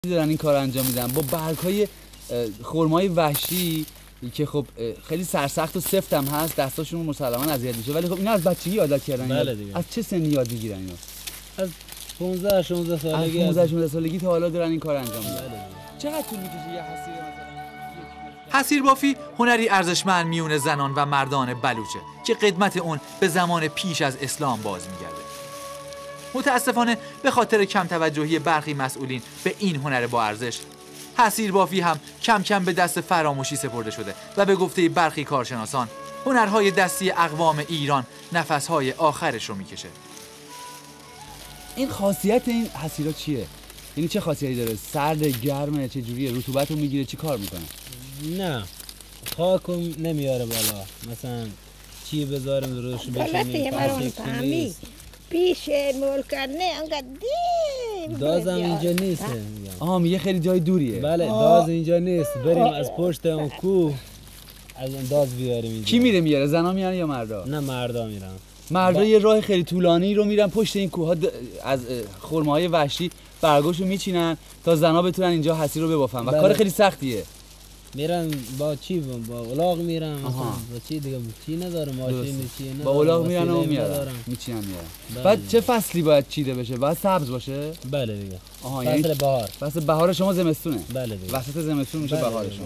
دارن این کار انجام میدن با برگ‌های خرمای وحشی که خب خیلی سرسخت و سفت هم هست، دستاشون مسلماً اذیت میشه، ولی خب اینا از بچگی عادت کردن. بله دیگه. از چه سنی یاد میگیرن اینا؟ از 15 16 سالگی. از 15 سالگی تا حالا دارن این کار انجام میدن. بله. چقدر طول میکشه یه حسیر مثلا؟ حصیر بافی هنری ارزشمند میون زنان و مردان بلوچه که قدمت اون به زمان پیش از اسلام باز میگرده. متاسفانه به خاطر کم توجهی برخی مسئولین به این هنر با ارزش، حصیر بافی هم کم کم به دست فراموشی سپرده شده و به گفته برخی کارشناسان هنرهای دستی اقوام ایران نفسهای آخرش رو میکشه. این خاصیت این حصیرا چیه؟ یعنی چه خاصیتی داره؟ سرد، گرمه، چه جوریه؟ رطوبت رو میگیره؟ چی کار میکنه؟ نه خاکو نمیاره بالا، مثلا چی بذاریم روش بشینیم پیش مولکرنه انقدر دیم دازم اینجا نیست. میگه خیلی جای دوریه. بله داز اینجا نیست، بریم از پشت اون کوه از اون داز بیاریم اینجا. کی میره میاره؟ زنا میان یا مردا؟ نه مردا میرن. مردا یه راه خیلی طولانی رو میرن پشت این کوه از خرماهای وحشی برگاشو میچینن تا زنا بتونن اینجا حصیر رو ببافن و کار خیلی سختیه. میرن با چی؟ با الاغ میرن مثلا با چی دیگه؟ چی نداره ماشین چی نداره، با الاغ میرن و میارن میچینن میارن. بعد چه فصلی باید چیده بشه؟ باید سبز باشه؟ بله دیگه. یعنی بهار. فصل بهار شما زمستونه؟ بله دیگه. وسط زمستون میشه بهار شما.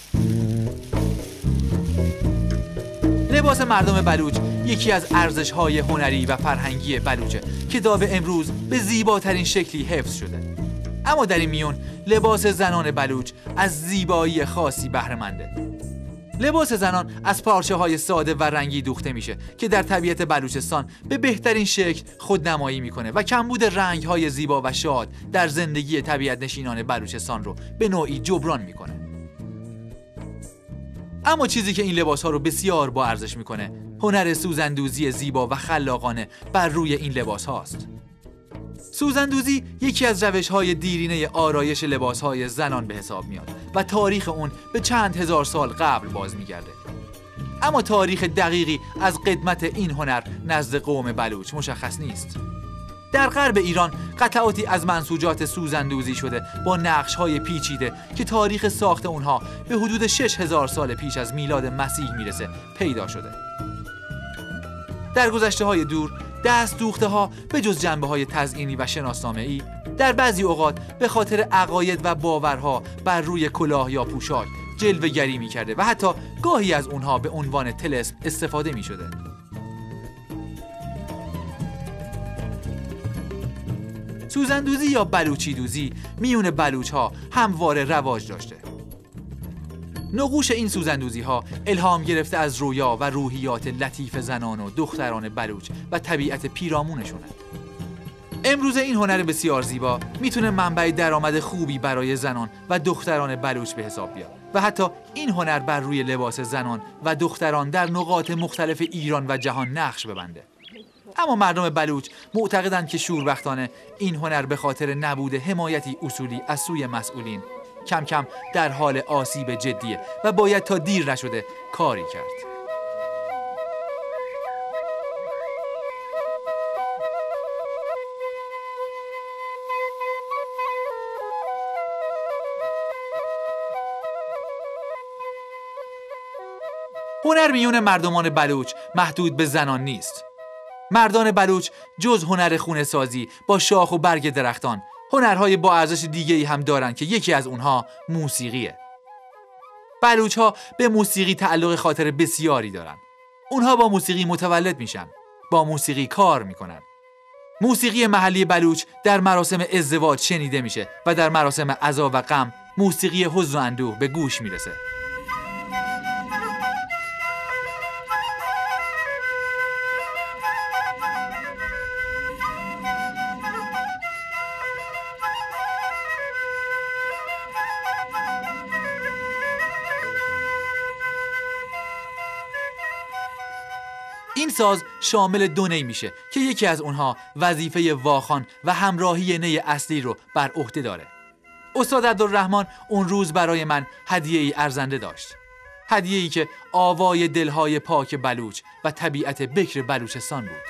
لباس مردم بلوچ یکی از ارزش‌های هنری و فرهنگی بلوچه که تا به امروز به زیباترین شکلی حفظ شده. اما در این میون لباس زنان بلوچ از زیبایی خاصی بهره‌منده. لباس زنان از پارچه‌های ساده و رنگی دوخته میشه که در طبیعت بلوچستان به بهترین شکل خودنمایی میکنه و کمبود رنگ‌های زیبا و شاد در زندگی طبیعت نشینان بلوچستان رو به نوعی جبران میکنه. اما چیزی که این لباس‌ها رو بسیار با ارزش میکنه هنر سوزندوزی زیبا و خلاقانه بر روی این لباس هاست. سوزندوزی یکی از روش‌های دیرینه آرایش لباس‌های زنان به حساب میاد و تاریخ اون به چند هزار سال قبل باز میگرده. اما تاریخ دقیقی از قدمت این هنر نزد قوم بلوچ مشخص نیست. در غرب ایران قطعاتی از منسوجات سوزندوزی شده با نقش‌های پیچیده که تاریخ ساخت اونها به حدود 6000 سال پیش از میلاد مسیح میرسه پیدا شده. در گذشته‌های دور دست دوخته ها به جز جنبه های تزئینی و شناسنامه‌ای در بعضی اوقات به خاطر عقاید و باورها بر روی کلاه یا پوشاک جلوه‌گری می‌کرده و حتی گاهی از اونها به عنوان طلسم استفاده می‌شده. سوزندوزی یا بلوچی دوزی میون بلوچ‌ها همواره رواج داشته. نقوش این سوزندوزی ها الهام گرفته از رویا و روحیات لطیف زنان و دختران بلوچ و طبیعت پیرامونشونه. امروز این هنر بسیار زیبا میتونه منبع درآمد خوبی برای زنان و دختران بلوچ به حساب بیاد و حتی این هنر بر روی لباس زنان و دختران در نقاط مختلف ایران و جهان نقش ببنده. اما مردم بلوچ معتقدند که شوربختانه این هنر به خاطر نبود حمایتی اصولی از سوی مسئولین کم کم در حال آسیب جدیه و باید تا دیر نشده کاری کرد. هنر میون مردمان بلوچ محدود به زنان نیست. مردان بلوچ جز هنر خونه سازی با شاخ و برگ درختان هنرهای با ارزش دیگه‌ای هم دارن که یکی از اونها موسیقیه. بلوچ‌ها به موسیقی تعلق خاطر بسیاری دارن. اونها با موسیقی متولد میشن، با موسیقی کار میکنن. موسیقی محلی بلوچ در مراسم ازدواج شنیده میشه و در مراسم عزا و غم موسیقی حزن و اندوه به گوش میرسه. این ساز شامل 2 نی میشه که یکی از اونها وظیفه واخوان و همراهی نی اصلی رو بر عهده داره. استاد عبدالرحمن اون روز برای من هدیه‌ای ارزنده داشت. هدیه‌ای که آوای دلهای پاک بلوچ و طبیعت بکر بلوچستان بود.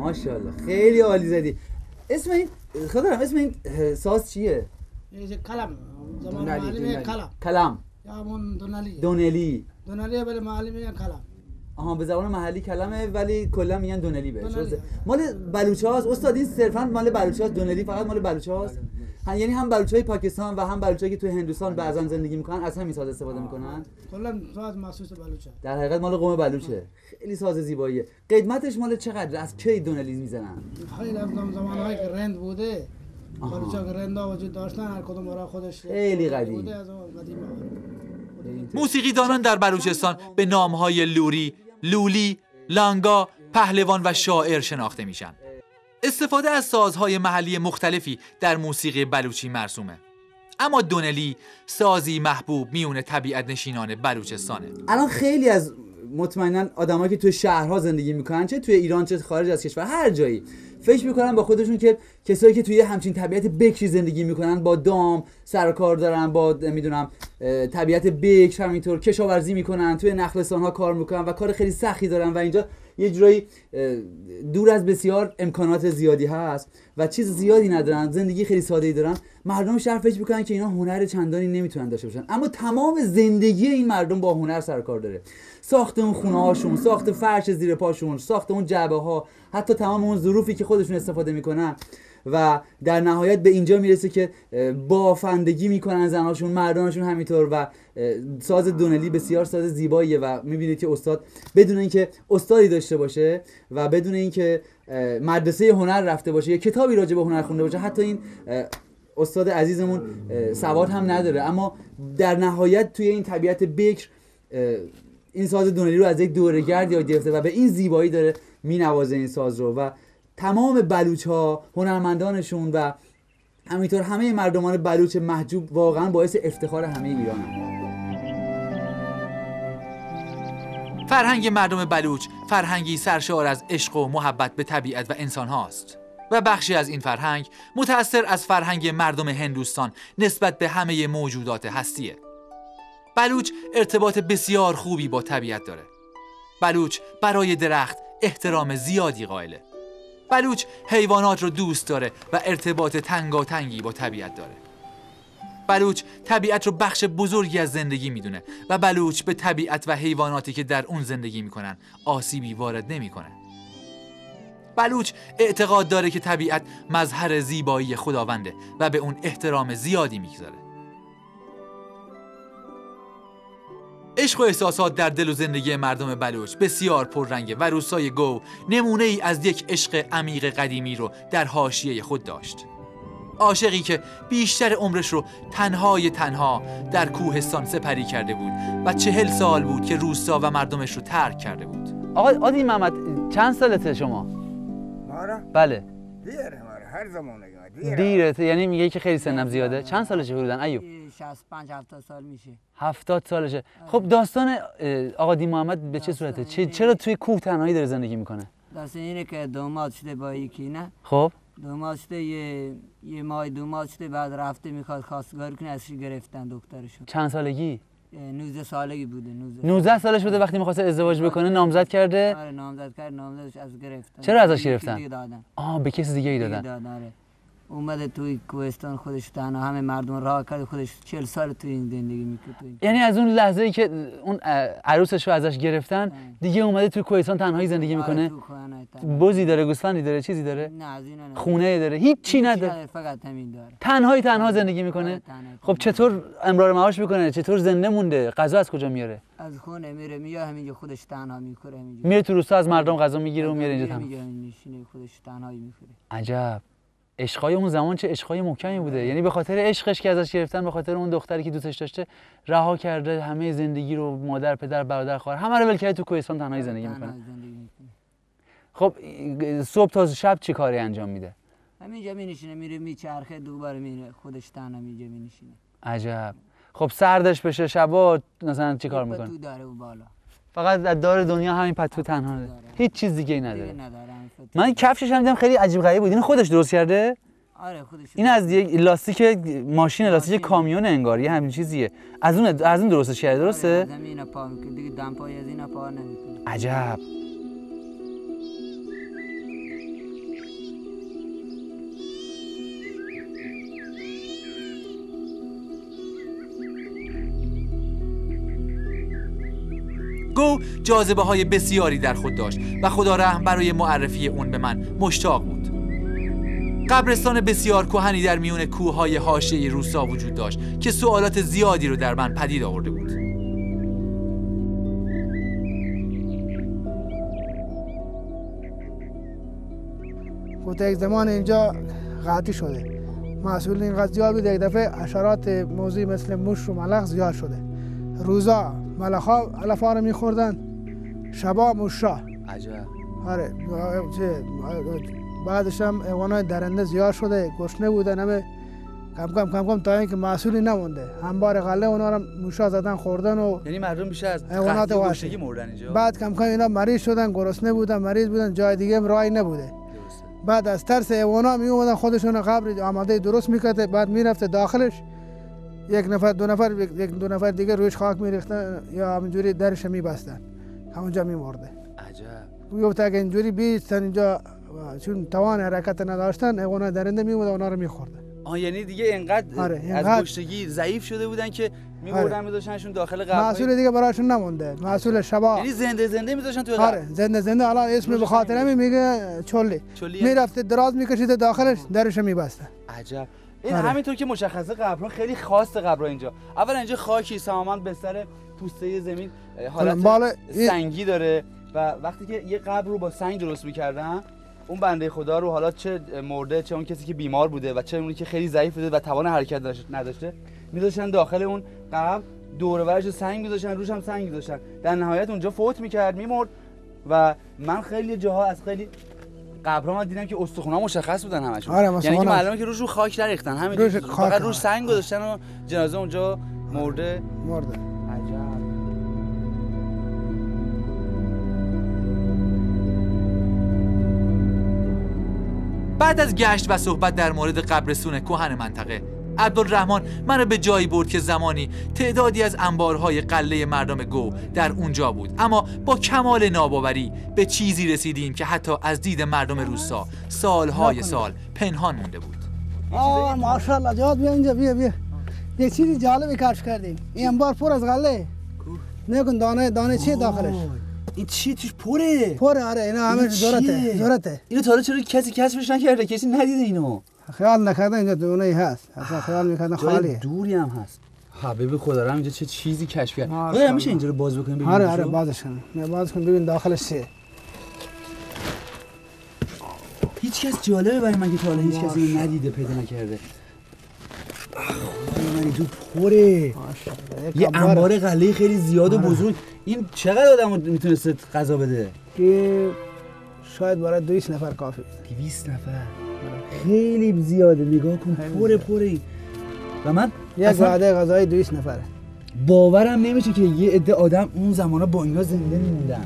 ماشاءالله خیلی عالی زدی. اسم این خودم اسم این ساز چیه؟ یه کلم زمان معلم میگه کلم. کلم یا همون دونالی. دونلی. دونالی ولی معلم میگه کلم. آها به زبان محلی کلمه ولی کلا میگن دونلی بهش. مال بلوچ‌هاست استاد. این صرفا مال بلوچ‌هاست. دونلی فقط مال بلوچ‌هاست. یعنی هم بلوچ‌های پاکستان و هم بلوچ‌هایی که توی هندوستان بعضا زندگی میکنن از همین ساز استفاده میکنن. کلا ساز مخصوص بلوچه. در حقیقت مال قوم بلوچه. خیلی ساز زیباییه. قیمتش مال چقدر؟ از کی دونلی میزنن؟ خیلی از زمانهایی که رند بوده. بلوچا که رندا وجود داشتن هر کدوم برای خودش خیلی قدیم. بوده از اون قدیم. موسیقیدانان در بلوچستان به نام‌های لوری، لولی، لانگا، پهلوان و شاعر شناخته میشن. استفاده از سازهای محلی مختلفی در موسیقی بلوچی مرسومه. اما دونلی سازی محبوب میون طبیعت نشینان بلوچستانه. الان خیلی از مطمئنا آدمایی که توی شهرها زندگی میکنن، چه توی ایران چه خارج از کشور، هر جایی، فکر میکنن با خودشون که کسایی که توی همچین طبیعت بکری زندگی میکنن، با دام سر و کار دارن، با میدونم طبیعت بکر، همینطور کشاورزی میکنن، توی نخلستان‌ها کار میکنن و کار خیلی سختی دارن و اینجا یه جورایی دور از بسیار امکانات زیادی هست و چیز زیادی ندارن، زندگی خیلی ساده‌ای دارن. مردم شهر فکر میکنن که اینا هنر چندانی نمیتونن داشته باشن، اما تمام زندگی این مردم با هنر سر کار داره. ساخت اون خونه‌هاشون، ساخت فرش زیر پاشون، ساخت اون جعبه‌ها، حتی تمام اون ظروفی که خودشون استفاده میکنن و در نهایت به اینجا میرسه که بافندگی میکنن زناشون، مردانشون همینطور. و ساز دونلی بسیار ساز زیباییه و میبینید که استاد بدون اینکه استادی داشته باشه و بدون اینکه مدرسه هنر رفته باشه یا کتابی راجع به هنر خونده باشه، حتی این استاد عزیزمون سواد هم نداره، اما در نهایت توی این طبیعت بکر این ساز دونلی رو از یک دوره‌گرد یاد گرفته و به این زیبایی داره مینوازه این ساز رو. و تمام بلوچ‌ها، هنرمندانشون و همینطور همه مردمان بلوچ محجوب واقعا باعث افتخار همه ایرانن. فرهنگ مردم بلوچ فرهنگی سرشار از عشق و محبت به طبیعت و انسان هاست و بخشی از این فرهنگ متأثر از فرهنگ مردم هندوستان نسبت به همه موجودات هستیه. بلوچ ارتباط بسیار خوبی با طبیعت داره. بلوچ برای درخت احترام زیادی قائله. بلوچ حیوانات رو دوست داره و ارتباط تنگاتنگی با طبیعت داره. بلوچ طبیعت رو بخش بزرگی از زندگی میدونه و بلوچ به طبیعت و حیواناتی که در اون زندگی میکنن آسیبی وارد نمیکنه. بلوچ اعتقاد داره که طبیعت مظهر زیبایی خداونده و به اون احترام زیادی میگذاره. عشق و احساسات در دل و زندگی مردم بلوچ بسیار پررنگه و روستای گو نمونه ای از یک عشق عمیق قدیمی رو در حاشیه خود داشت. عاشقی که بیشتر عمرش رو تنها در کوهستان سپری کرده بود و 40 سال بود که روستا و مردمش رو ترک کرده بود. آقا عادی محمد چند سالته شما؟ مارا؟ بله. دیره مارا هر زمان دیره. یعنی میگه که خیلی سنم زیاده. چند سالشه حدوداً ایوب؟ 65-70 سال میشه. 70 سالشه. خب داستان آقا دی محمد به چه صورته؟ چرا توی کوه تنهایی داره زندگی میکنه؟ داستان اینه که دوماد شده با یکی نه. خب دوماد شده یه ماه دوماد شده، بعد رفته میخواد خواستگاری کنه، ازش گرفتن دکترشون. چند سالگی؟ 19 سالگی بوده. 19 سالش بوده وقتی می‌خواسته ازدواج بکنه، نامزد کرده. آره نامزد کرد، نامزدش از گرفتن. چرا ازش گرفتن؟ دادن. به کسی دیگه ای دادن. آره. اومده توی کوهستان خودش تنها، همه مردم راه کرد، خودش 40 سال توی این زندگی میکنه. یعنی از اون لحظه‌ای که اون عروسش رو ازش گرفتن دیگه اومده توی کوهستان تنهایی زندگی میکنه. بزی داره، گوسفندی داره، چیزی داره؟ نه از اینا نه. خونه داره، هیچی نداره. فقط همین داره. تنها زندگی میکنه. خب چطور امرار معاش میکنه؟ چطور زنده مونده؟ غذا از کجا میاره؟ از خونه میره میاد همینجا خودش تنها میکنه همینجا. میره تو روستا از مردم غذا میگیره و میاره اینجا تنها. میشینه خودش تنهایی میکنه. عجب. عشقای اون زمان چه عشقای محکمی بوده. یعنی به خاطر عشقش که ازش گرفتن، به خاطر اون دختری که دوستش داشته، رها کرده همه زندگی رو، مادر، پدر، برادر، خواهر همه رو ول کرده تو کوهستان تنهایی زندگی میکنه. خب صبح تا شب چی کاری انجام میده؟ همینجا مینشینه، میره میچرخه، دوباره میره خودش تنها اینجا مینشینه. عجب. خب سردش بشه شبا مثلا چی کار میکنه؟ پتو داره اون بالا. فقط از دار دنیا همین پتو تنها داره. هیچ چیز دیگه ای نداره. من کفشش هم دیدم خیلی عجیب غریب بود. اینو خودش درست کرده؟ آره خودش. این از یک لاستیک ماشین، لاستیک کامیون انگار، یه همین چیزیه. از اون درستش کرده، درسته؟ از اینا پا میکنه دیگه، دمپایی از اینا پا نمیکنه. عجب. گو جاذبه‌های بسیاری در خود داشت و خدا رحم برای معرفی اون به من مشتاق بود. قبرستان بسیار کهنی در میون کوههای حاشیه روستا وجود داشت که سوالات زیادی رو در من پدید آورده بود. گفت یک زمان اینجا قحطی شده، مسئول اینقدر زیاد بود، یک دفعه حشرات موذی مثل موش و ملخ زیاد شده. روزا ملخا علفا رو میخوردن، شبا موشا. عجب. آره بعدش هم حیوانات درنده زیاد شده، گشنه بودن، همه کم کم تا اینکه مسئولی نمونده. انبار غله اونا رو موشا زدن خوردن و یعنی مردم بیشتر از حیوانات وحشی مردن اینجا. بعد کم کم اینا مریض شدن، گرسنه بودن، مریض بودن، جای دیگه هم راهی نبوده. بعد از ترس حیوانا می اومدن خودشون قبر آماده درست میکرده، بعد میرفته داخلش، یک نفر دو نفر دیگه رویش خاک میریختن یا همینجوری درش میبستن، همونجا میمرده. عجب. گفت اگه اینجوری بیستن اینجا، چون توان حرکت نداشتن، حیوانا درنده میومدن اونا رو میخوردن. یعنی دیگه اینقدر از گشتگی ضعیف شده بودن که میبردن میذاشتنشون داخل قبر. مسئول دیگه براشون نمونده، مسئول شبا. یعنی زنده میذاشتن تو قبر. زنده الان اسم به خاطر همین میگه چلی. میرفته دراز میکشیده داخلش، درش میبسته. عجب. این همینطور که مشخصه قبرها خیلی خاص قبرها اینجا. اولا اینجا خاکی سامان بستر پوسته زمین حالت سنگی داره و وقتی که یه قبر رو با سنگ درست میکردن، اون بنده خدا رو حالا چه مرده چه اون کسی که بیمار بوده و چه اونی که خیلی ضعیف بوده و توان حرکت نداشته، میذاشتن داخل اون قبر، دور و برش سنگ میذاشتن، روش هم سنگ میذاشتن. در نهایت اونجا فوت میکرد، میمرد. و من خیلی جاها از خیلی قبرها دیدم که استخوان‌ها مشخص بودن همشون. یعنی که معلومه که روش خاک نریختن، همین فقط روش سنگ گذاشتن و جنازه اونجا مرده. عجب. بعد از گشت و صحبت در مورد قبرستون کهن منطقه، عبدالرحمن منو به جایی برد که زمانی تعدادی از انبارهای قله مردم گو در اونجا بود، اما با کمال ناباوری به چیزی رسیدیم که حتی از دید مردم روستا سالهای سال پنهان مونده بود. ماشاءالله جواد بیا اینجا، بیا یک چیزی جالبی کشف کردیم. این انبار پر از غله، نکن دانه چیه داخلش؟ این چی توش پره؟ آره اینا همه ذرته. اینو تا حالا چرا کسی کشفش نکرده؟ کسی ندیده اینو؟ خیال نکردن اینجا دونه‌ای هست، اصلا خیال میکردن خالیه. دوری هم هست. حبیب خدا رحم اینجا چه چیزی کشف کرد. آره میشه اینجا رو باز بکنیم ببینیم؟ آره بازش کن ببین داخلش چیه. هیچ کس جالبه برای من که تا حالا هیچ کسی اینو ندیده، پیدا نکرده. من تو پره. یه انبار غله خیلی زیاد و بزرگ. این چقدر آدمو میتونست غذا بده؟ که شاید برای 200 نفر کافی. 200 نفر. خیلی زیاده، نگاه کن پره. و من یک وعده غذایی 200 نفره. باورم نمیشه که یه عده آدم اون زمانا با اینا زنده میموندن.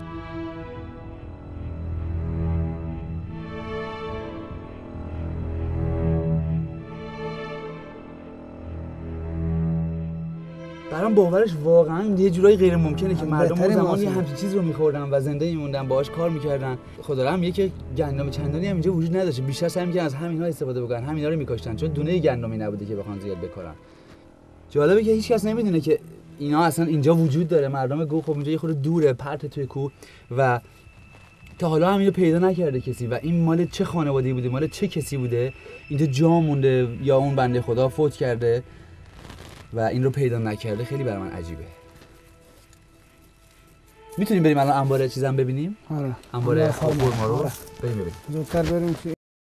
برام باورش واقعا یه جورایی غیر ممکنه که مردم اون زمان یه همچین چیز رو می‌خوردن و زنده می‌موندن، باهاش کار می‌کردن. خدا رحم میگه که گندم چندانی هم اینجا وجود نداشت، بیشتر سعی می‌کردن از همینا استفاده بکنن، همینا رو می‌کاشتن چون دونه گندمی نبوده که بخوان زیاد بکارن. جالبه که هیچ کس نمیدونه که اینا اصلا اینجا وجود داره. مردم گو خب اینجا یه خورده دوره، پرت توی کوه و تا حالا هم اینو پیدا نکرده کسی. و این مال چه خانواده‌ای بوده، مال چه کسی بوده، اینجا جا مونده یا اون بنده خدا فوت کرده و این رو پیدا نکرده. خیلی برای من عجیبه. میتونیم بریم الان انبار چیزام ببینیم؟ آره. انبار خورما رو بریم. زودتر بریم.